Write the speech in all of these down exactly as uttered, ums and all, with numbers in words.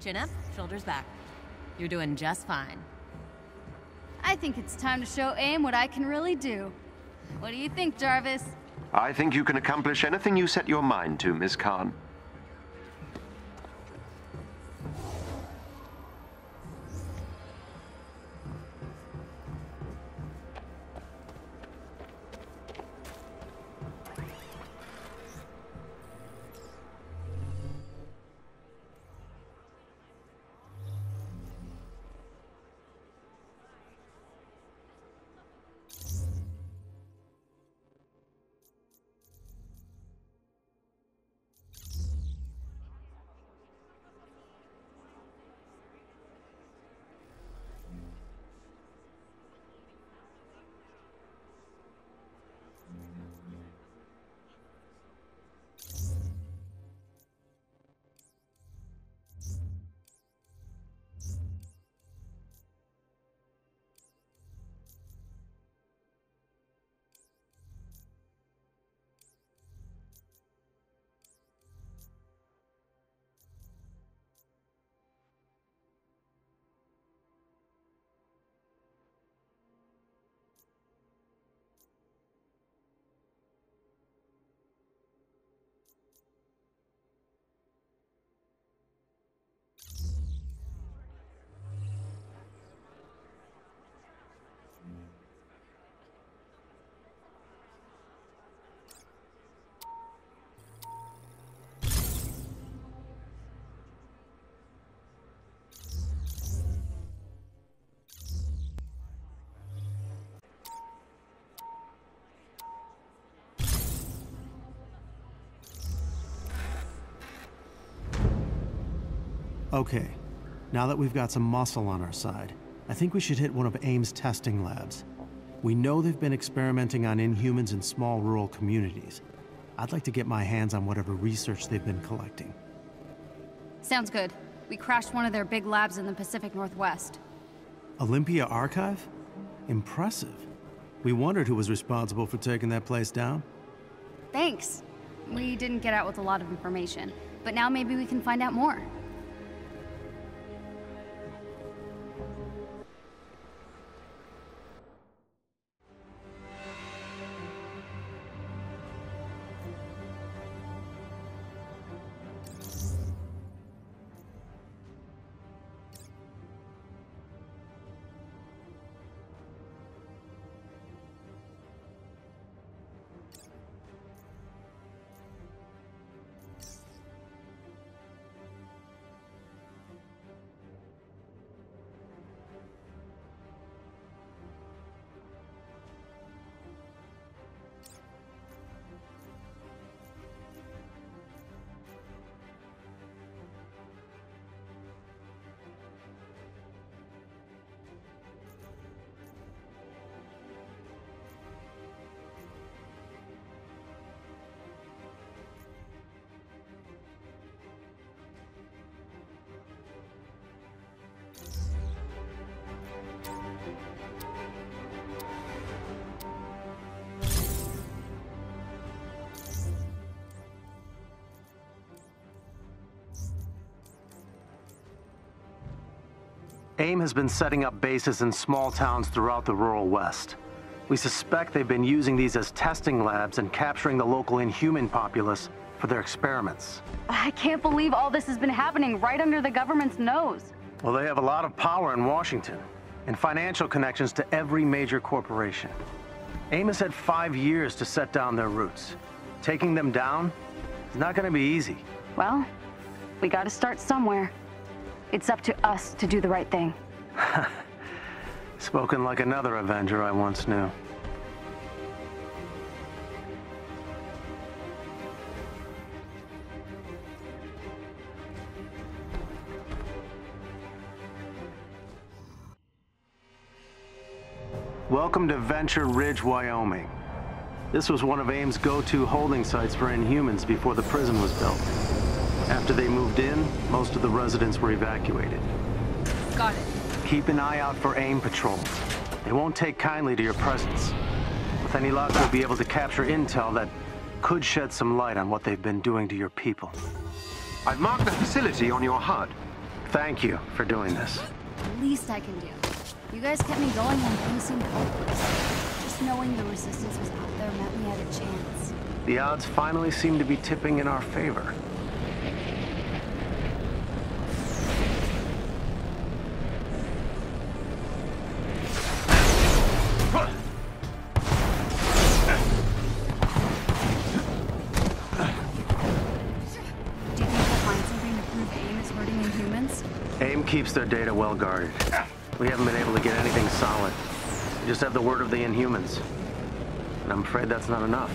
Chin up, shoulders back. You're doing just fine. I think it's time to show AIM what I can really do. What do you think, Jarvis? I think you can accomplish anything you set your mind to, Miss Khan. Okay, now that we've got some muscle on our side, I think we should hit one of AIM's testing labs. We know they've been experimenting on Inhumans in small rural communities. I'd like to get my hands on whatever research they've been collecting. Sounds good. We crashed one of their big labs in the Pacific Northwest. Olympia Archive? Impressive. We wondered who was responsible for taking that place down. Thanks. We didn't get out with a lot of information, but now maybe we can find out more. AIM has been setting up bases in small towns throughout the rural West. We suspect they've been using these as testing labs and capturing the local Inhuman populace for their experiments. I can't believe all this has been happening right under the government's nose. Well, they have a lot of power in Washington and financial connections to every major corporation. AIM has had five years to set down their roots. Taking them down is not going to be easy. Well, we got to start somewhere. It's up to us to do the right thing. Spoken like another Avenger I once knew. Welcome to Venture Ridge, Wyoming. This was one of AIM's go-to holding sites for Inhumans before the prison was built. After they moved in, most of the residents were evacuated. Got it. Keep an eye out for AIM patrols. They won't take kindly to your presence. With any luck, we'll be able to capture intel that could shed some light on what they've been doing to your people. I've marked the facility on your H U D. Thank you for doing this. The least I can do. You guys kept me going when things seemed hopeless. Just knowing the Resistance was out there meant we had a chance. The odds finally seem to be tipping in our favor. AIM keeps their data well guarded. We haven't been able to get anything solid. We just have the word of the Inhumans. And I'm afraid that's not enough.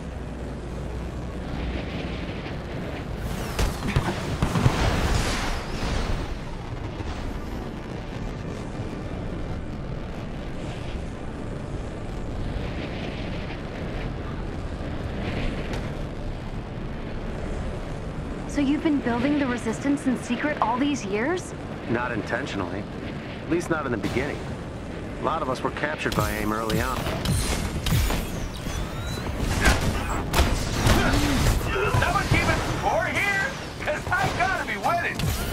So you've been building the Resistance in secret all these years? Not intentionally. At least not in the beginning. A lot of us were captured by AIM early on. Someone keeping score here? Cause I gotta be winning.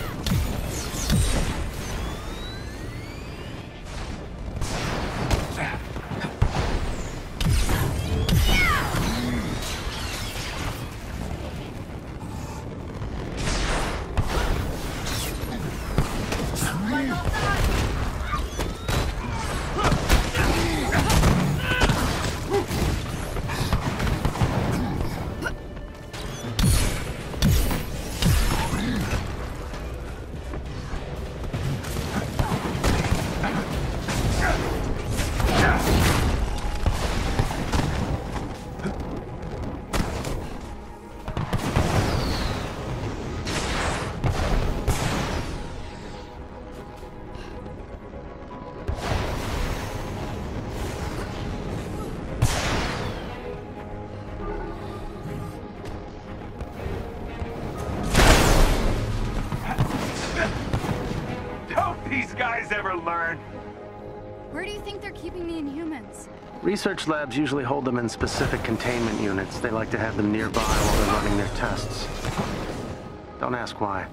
Ever learn? Where do you think they're keeping the Inhumans? Research labs usually hold them in specific containment units. They like to have them nearby while they're running their tests. Don't ask why.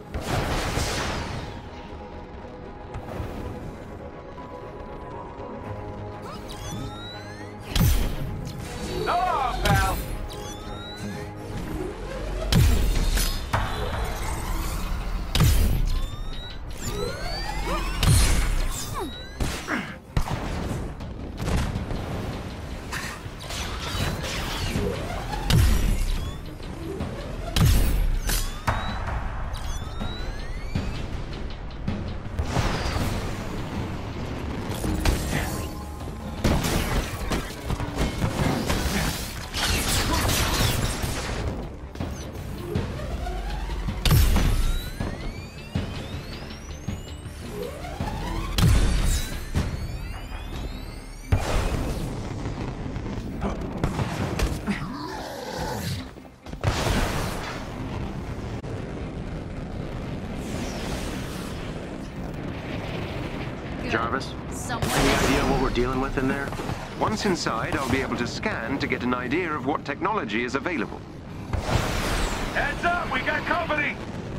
Oh, pal! Jarvis, Someone any idea what we're dealing with in there? Once inside, I'll be able to scan to get an idea of what technology is available. Heads up, we got company!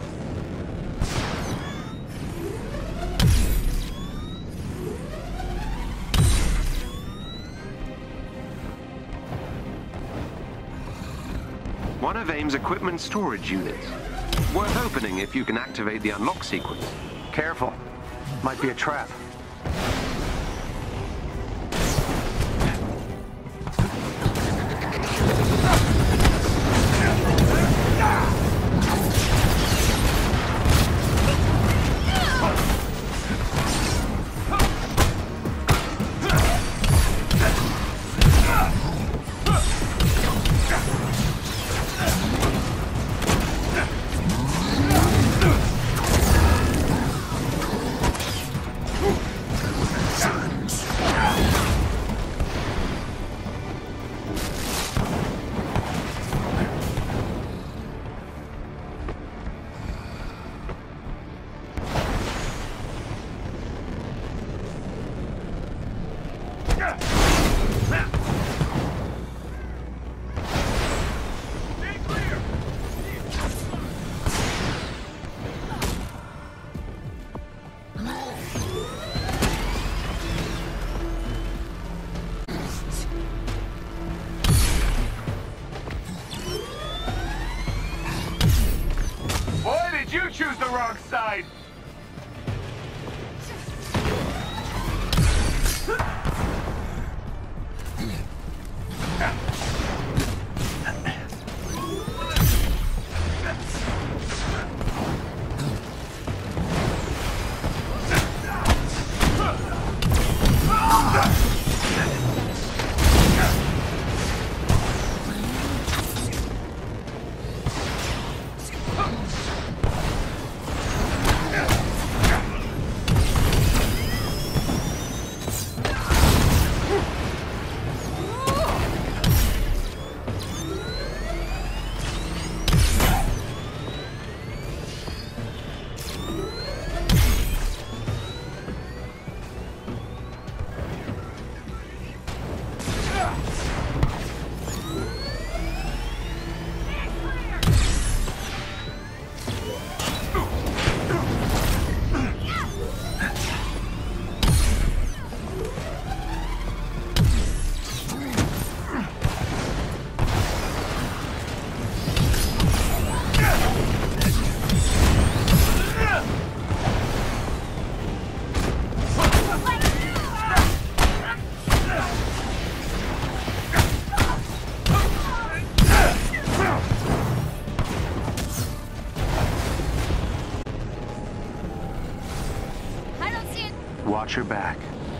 One of AIM's equipment storage units. Worth opening if you can activate the unlock sequence. Careful. Might be a trap. you choose the wrong side? Watch your back.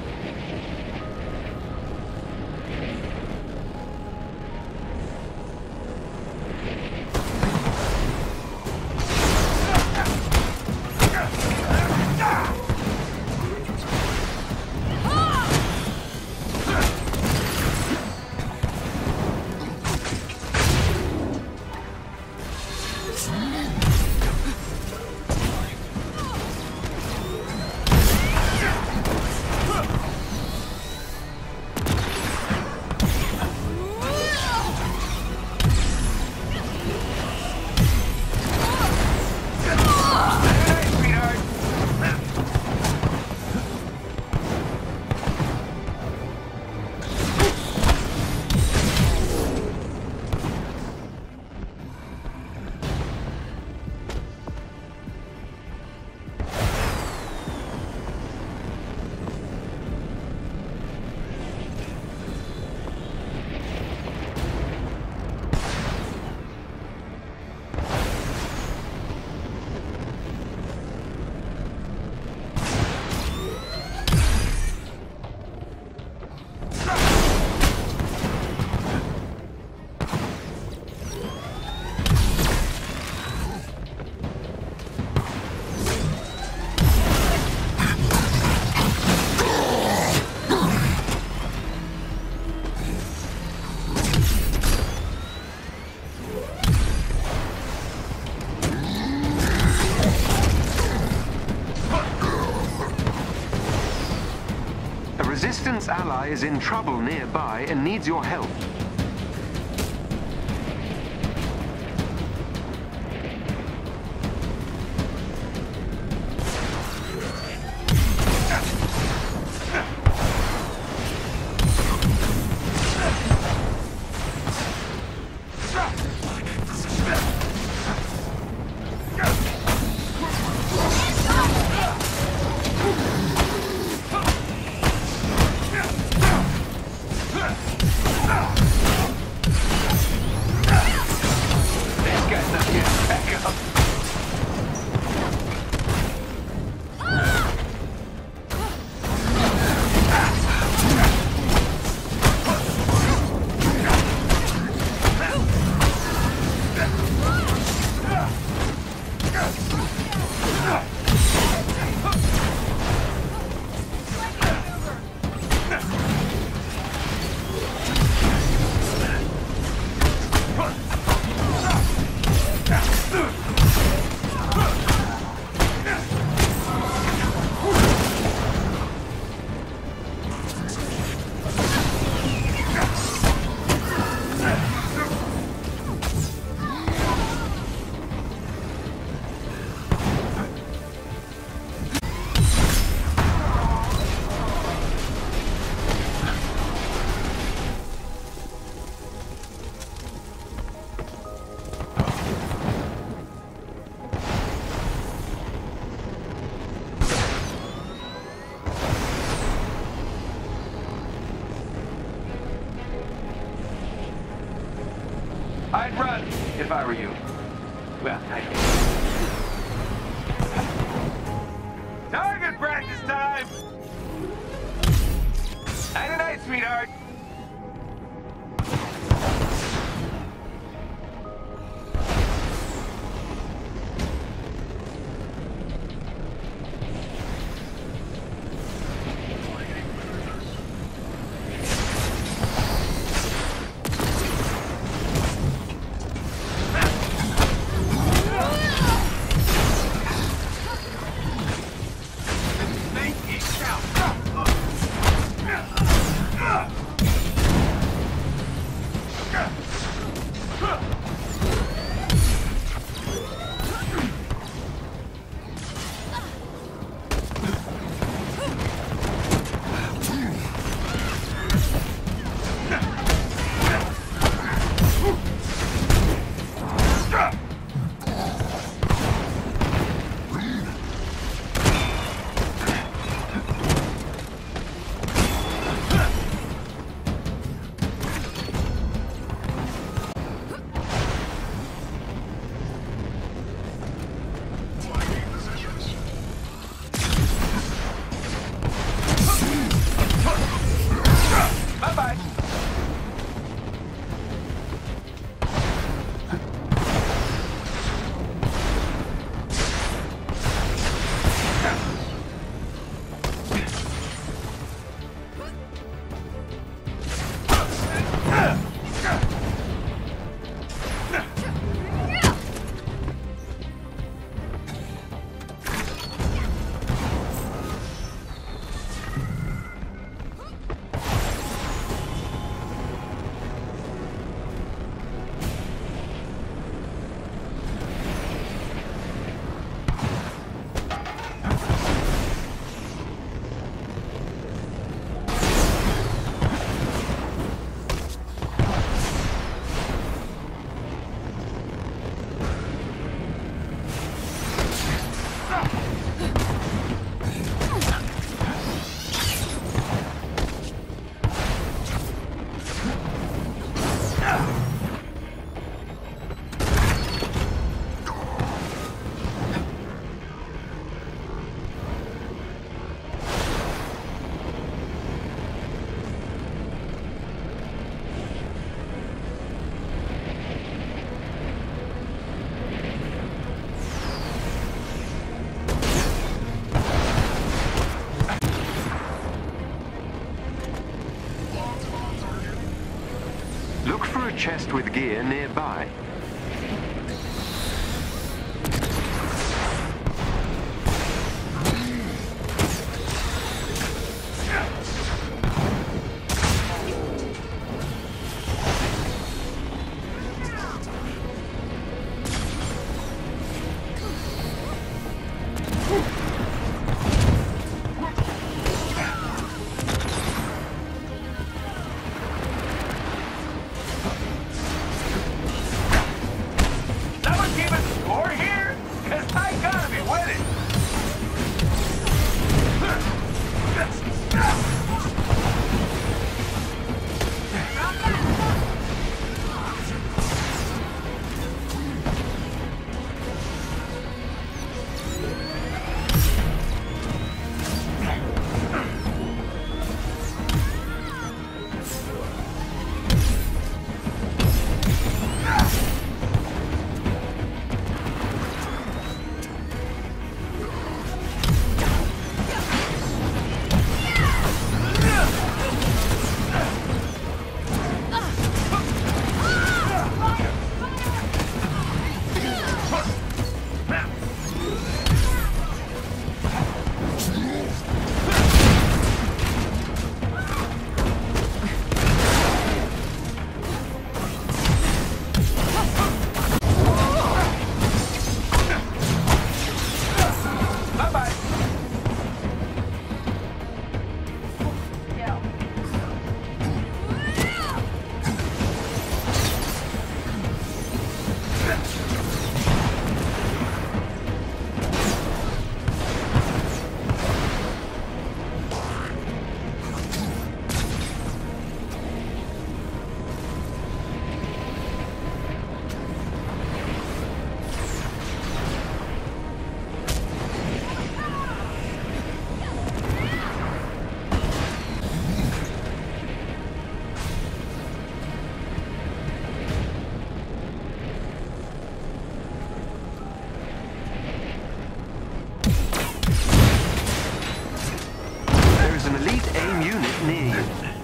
Resistance ally is in trouble nearby and needs your help. If I were you. Well, I don't. Target practice time! Night night, sweetheart. Look for a chest with gear nearby.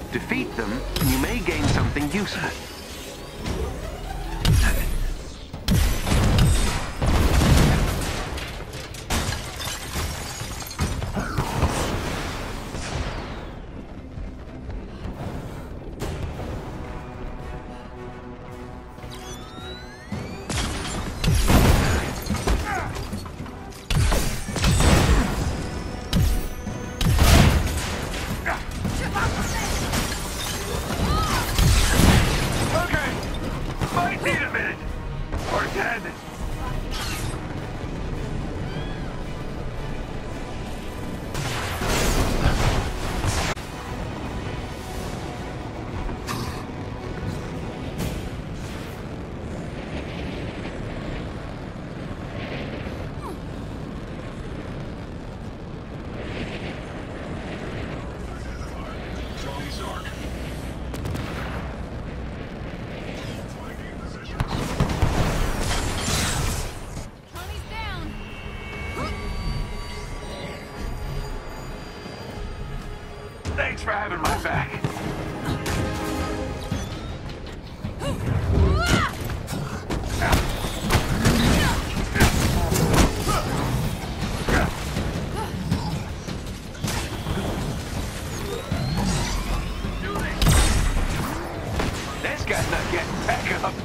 Defeat them, and you may gain something useful. Thanks for having my back. This guy's not getting back up.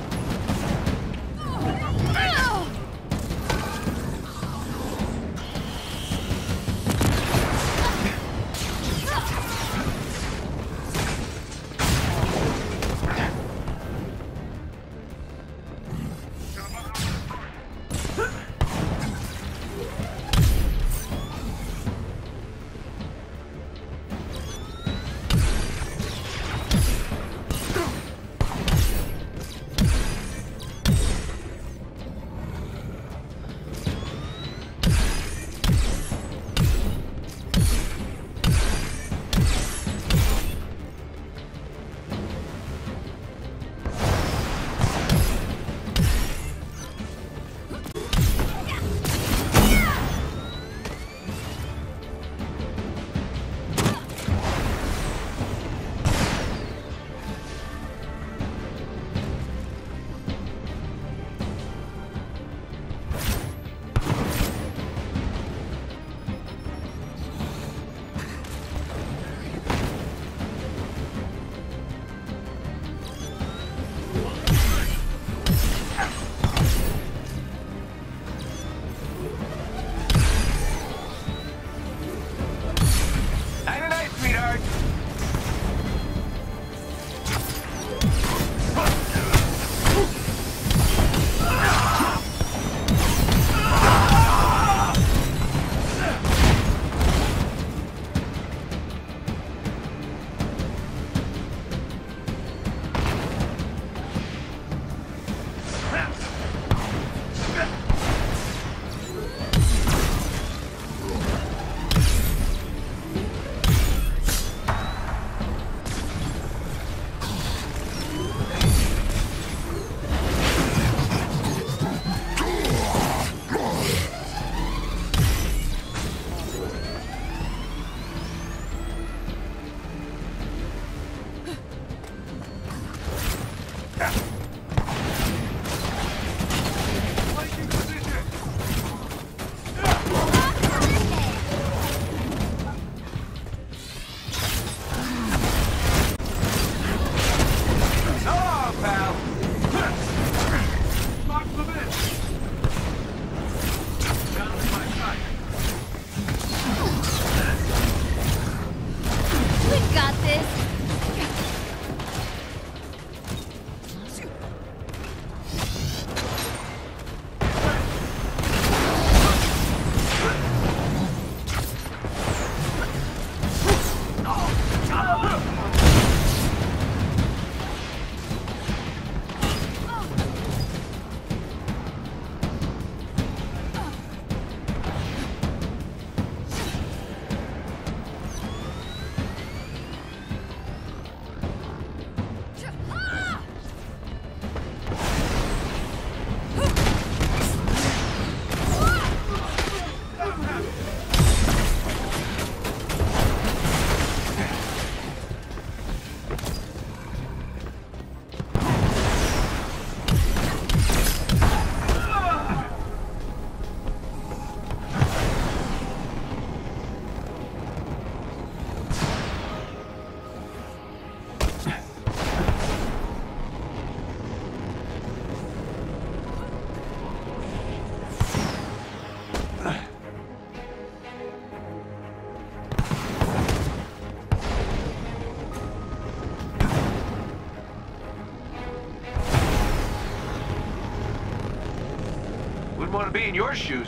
be in your shoes.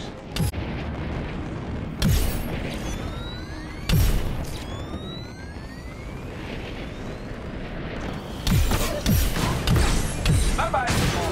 Bye-bye.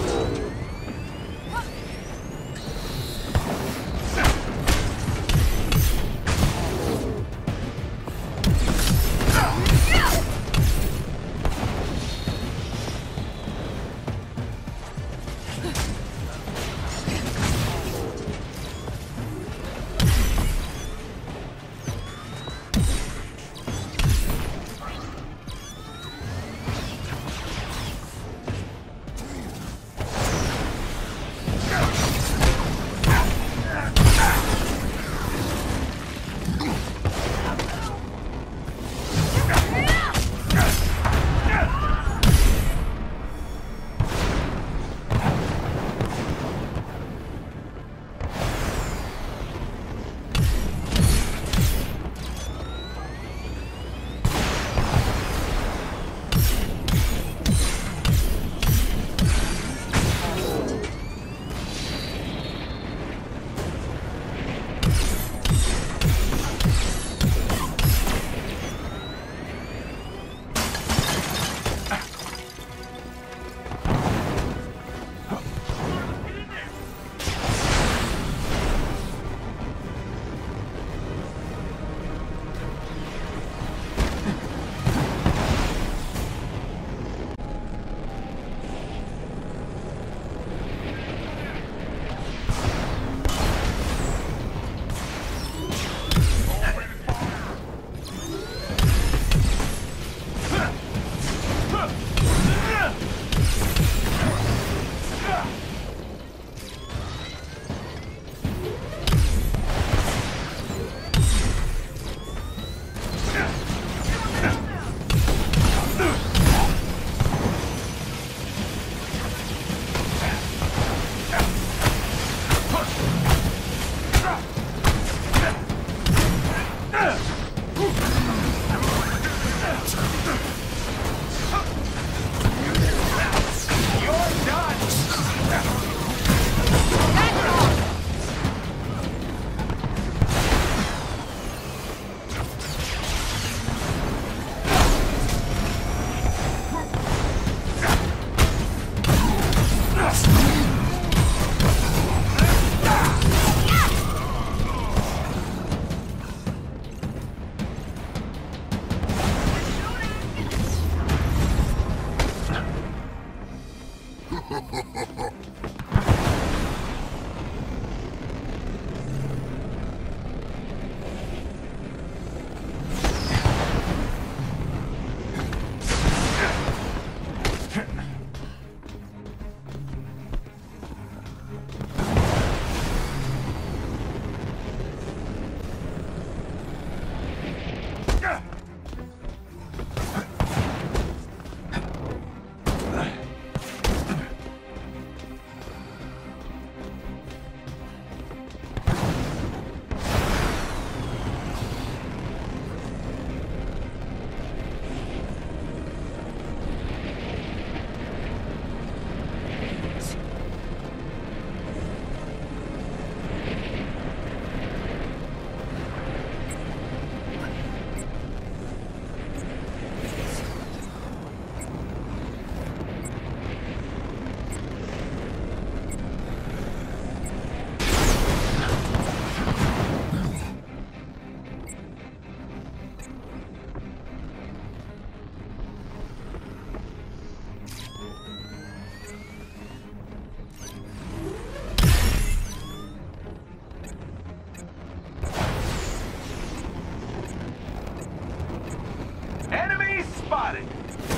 spotted.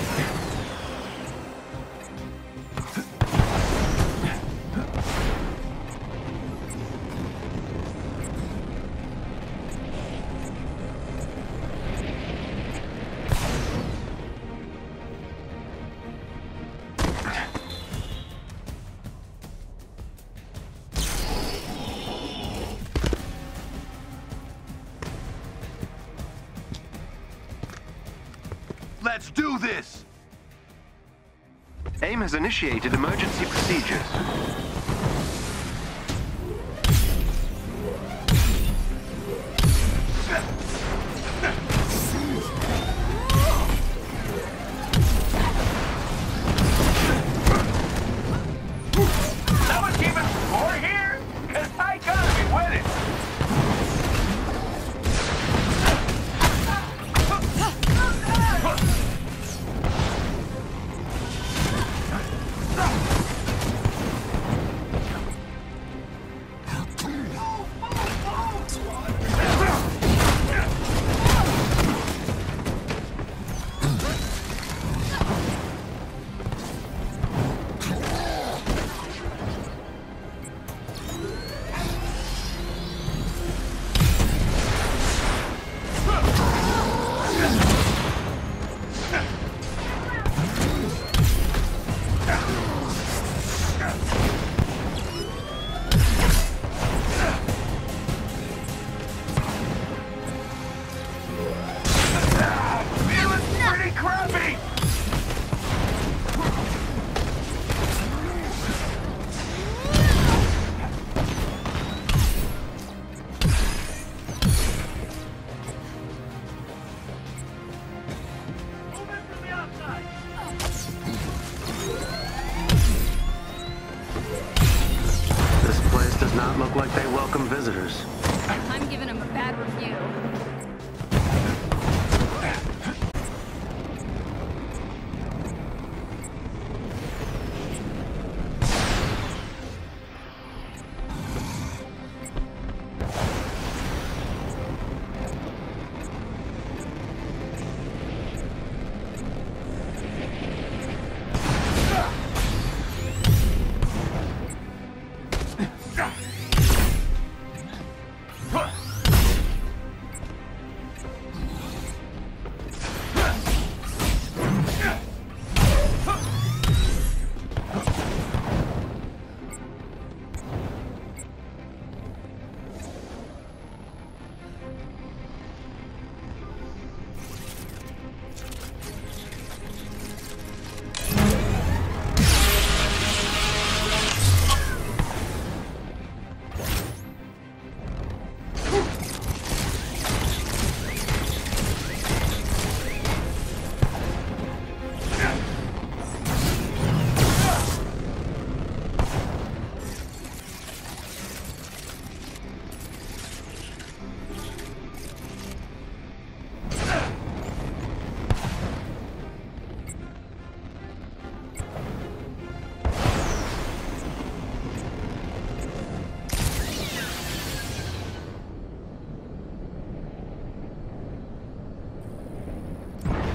Let's do this! AIM has initiated emergency procedures.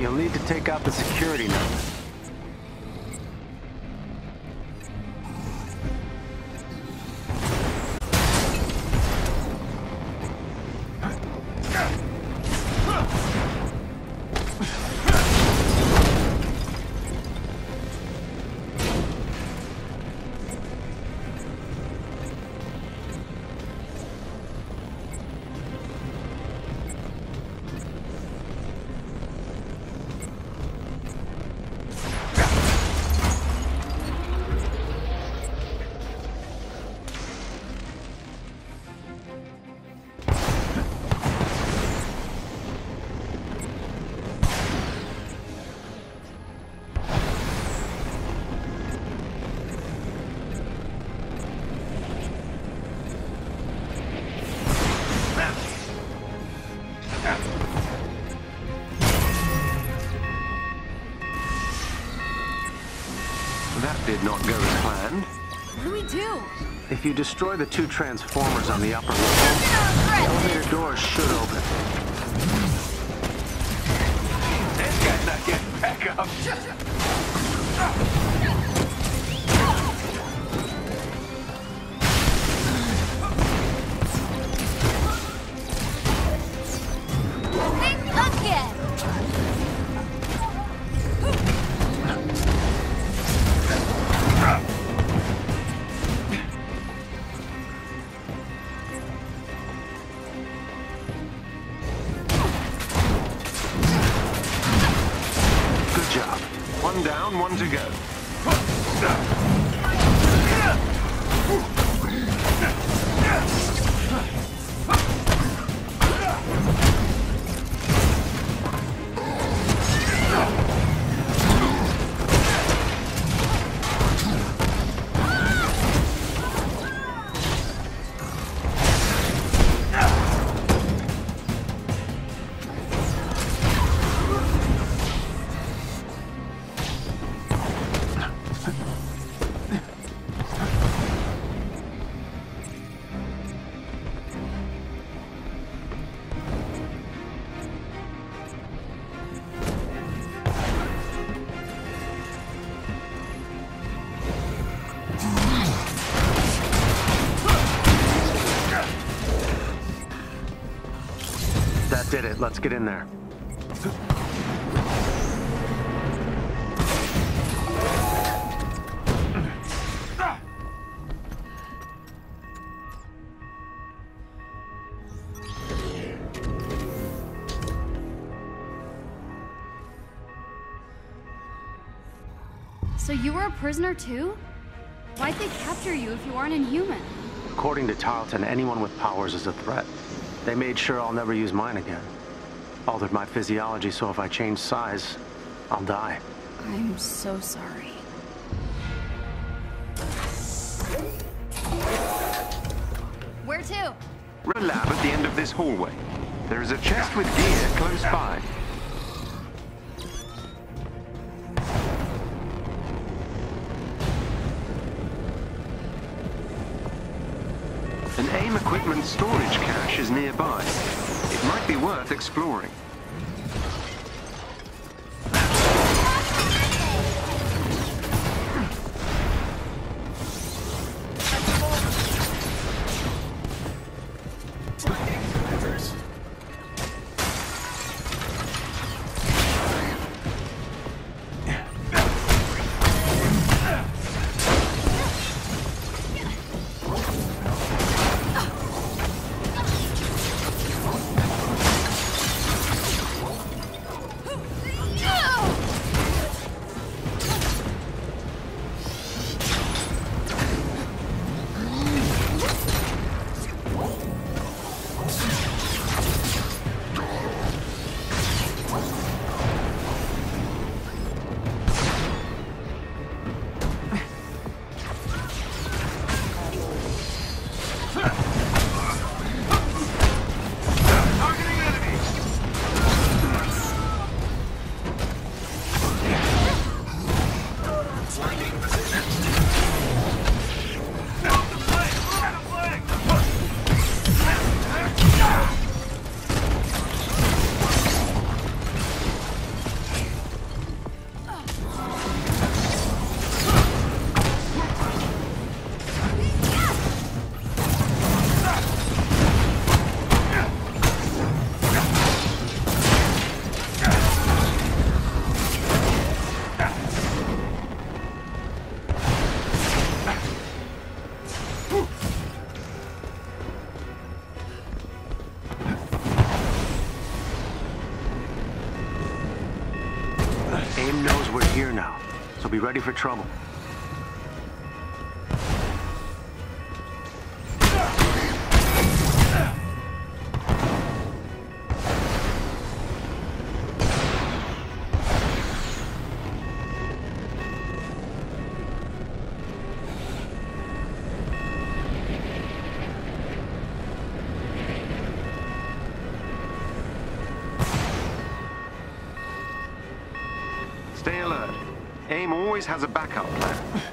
You'll need to take out the security nut. That did not go as planned. What do we do? If you destroy the two transformers on the upper level, the elevator doors should open. This guy's not getting back up. Think again! Good job. One down, one to go. That did it. Let's get in there. So you were a prisoner too? Why'd they capture you if you aren't inhuman? According to Tarleton, anyone with powers is a threat. They made sure I'll never use mine again. Altered my physiology so if I change size, I'll die. I'm so sorry. Where to? A lab at the end of this hallway. There is a chest with gear close by. An AIM equipment storage cache is nearby. It might be worth exploring. AIM knows we're here now, so be ready for trouble. Stay alert. AIM always has a backup plan.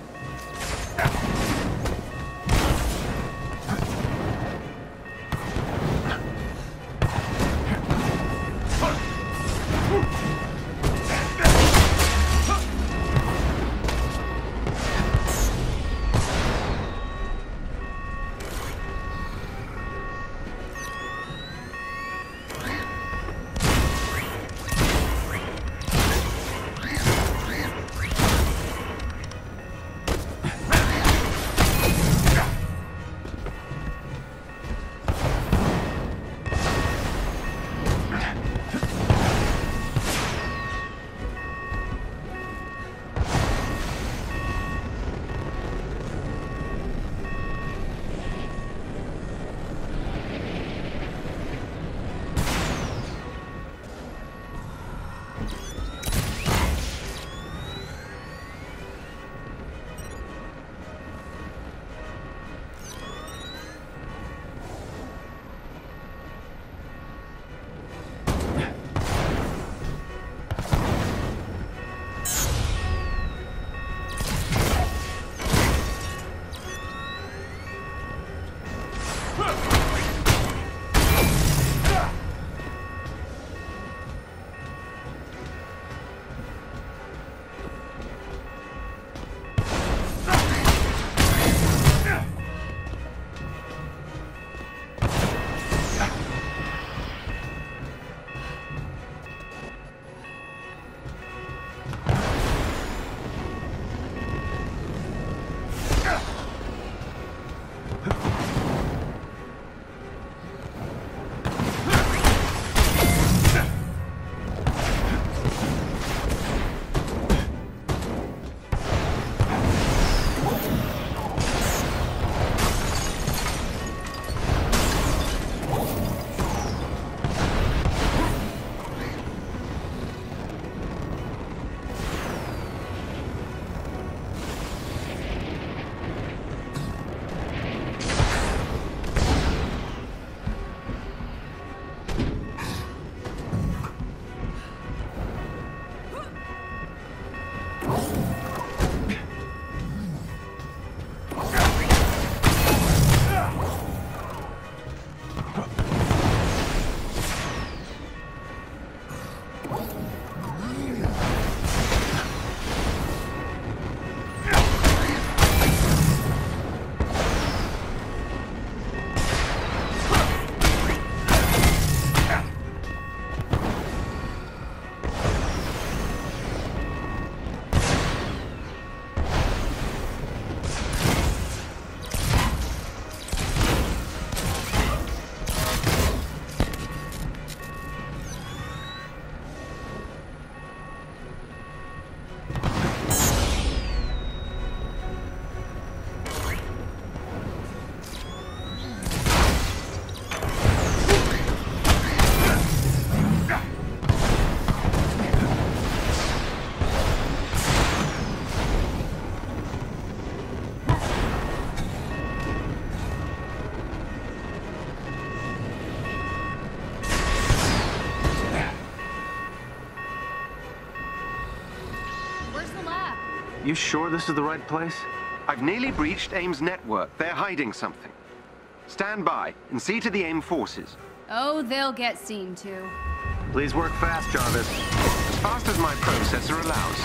You sure this is the right place? I've nearly breached AIM's network. They're hiding something. Stand by and see to the AIM forces. Oh, they'll get seen too. Please work fast, Jarvis. As fast as my processor allows.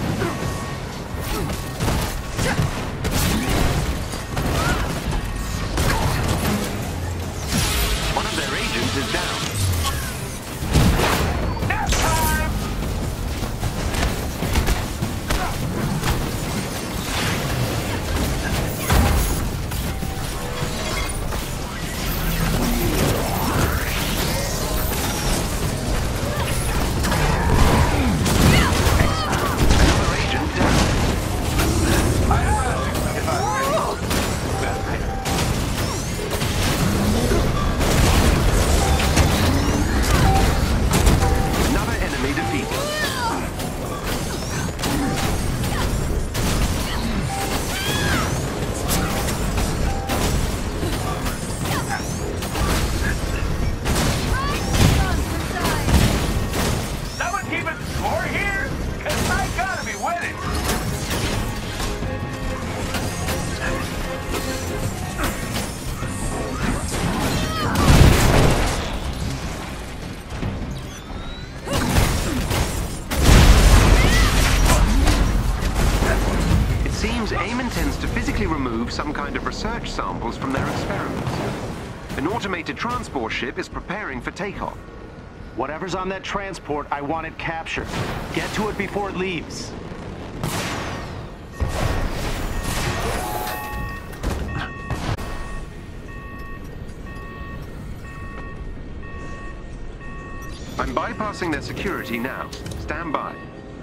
One of their agents is down. Nap time! Excellent. retrieve some kind of research samples from their experiments. An automated transport ship is preparing for takeoff. Whatever's on that transport, I want it captured. Get to it before it leaves. I'm bypassing their security now. Stand by.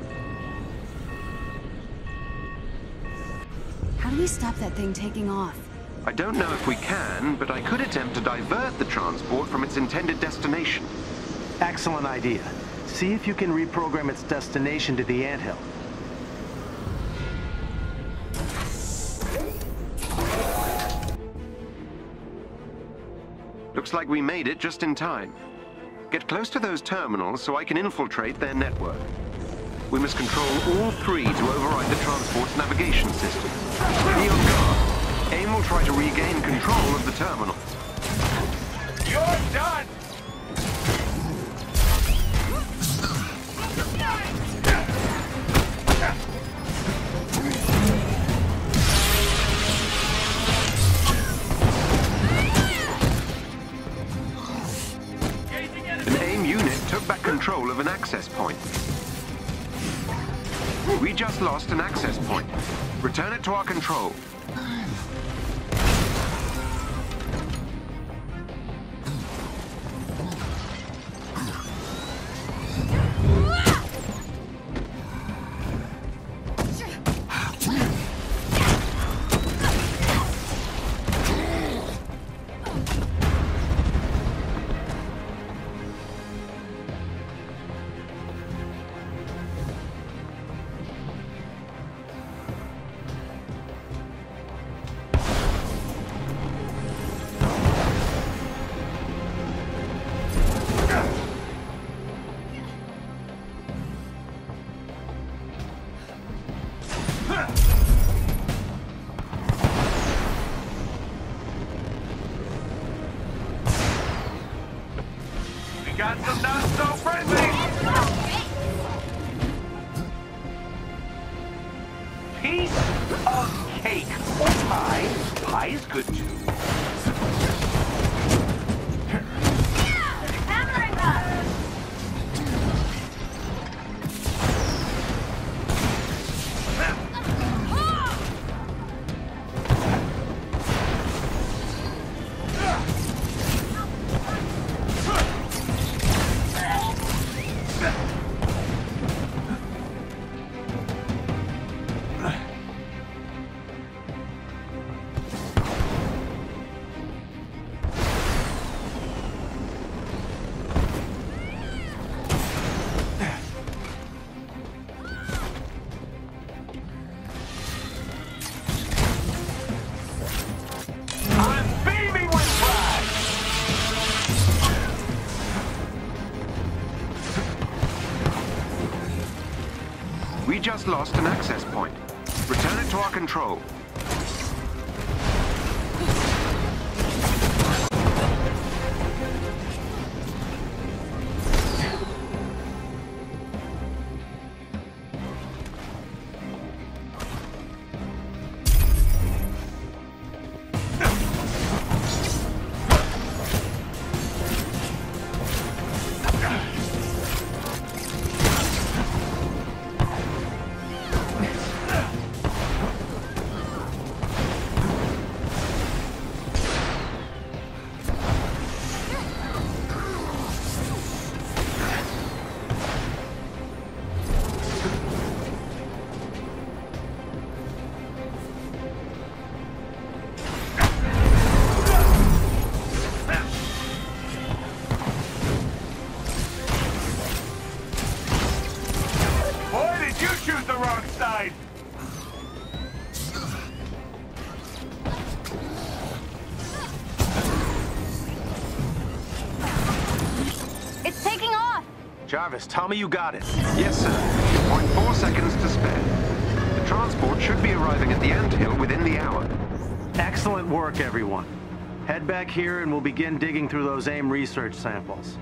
How do we stop that thing taking off? I don't know if we can, but I could attempt to divert the transport from its intended destination. Excellent idea. See if you can reprogram its destination to the anthill. Looks like we made it just in time. Get close to those terminals so I can infiltrate their network. We must control all three to override the transport's navigation system. Be on guard. AIM will try to regain control of the terminal. You're done! An AIM unit took back control of an access point. We just lost an access point. Return it to our control. Got some not so friendly! Piece of cake. Or pie. Pie is good too. We just lost an access point. Return it to our control. Jarvis, tell me you got it. Yes, sir. zero point four seconds to spare. The transport should be arriving at the anthill within the hour. Excellent work, everyone. Head back here and we'll begin digging through those AIM research samples.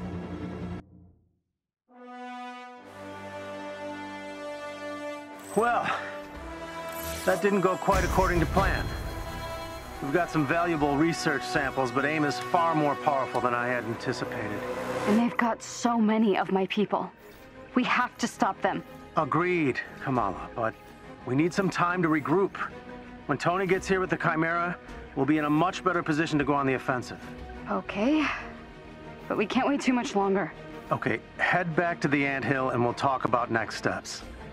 Well, that didn't go quite according to plan. We've got some valuable research samples, but AIM is far more powerful than I had anticipated. And they've got so many of my people. We have to stop them. Agreed, Kamala, but we need some time to regroup. When Tony gets here with the Chimera, we'll be in a much better position to go on the offensive. Okay, but we can't wait too much longer. Okay, head back to the anthill and we'll talk about next steps.